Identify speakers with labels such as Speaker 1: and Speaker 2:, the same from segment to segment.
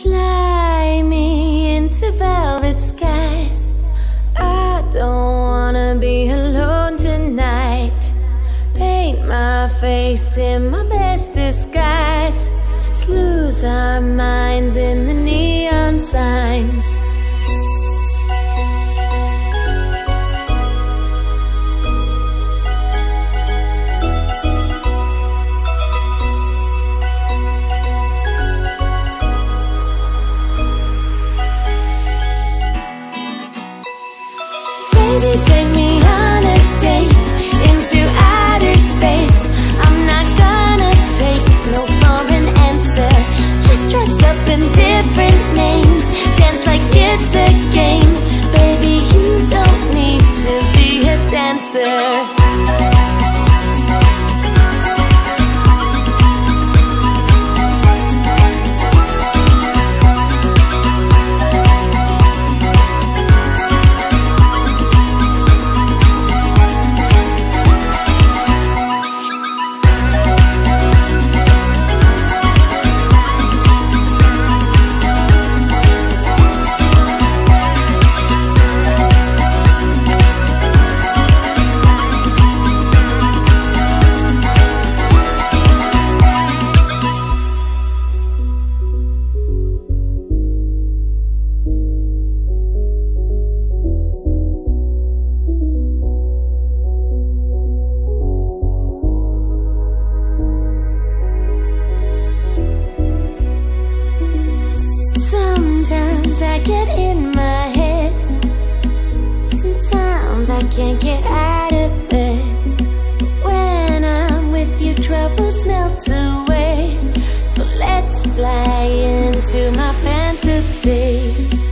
Speaker 1: Fly me into velvet skies. I don't wanna be alone tonight. Paint my face in my best disguise. Let's lose our minds in the neon signs. Baby, take me on a date into outer space. I'm not gonna take no for an answer. Let's dress up in different names, dance like it's a game. Baby, you don't need to be a dancer. Sometimes I get in my head. Sometimes I can't get out of bed. But when I'm with you, troubles melt away. So let's fly into my fantasy.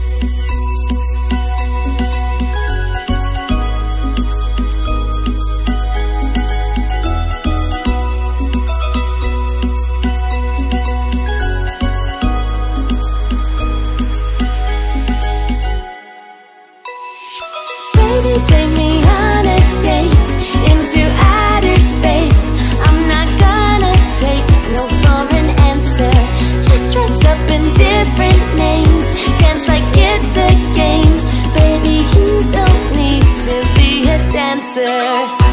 Speaker 1: Baby, take me on a date into outer space. I'm not gonna take no for an answer. Let's dress up in different names, dance like it's a game. Baby, you don't need to be a dancer.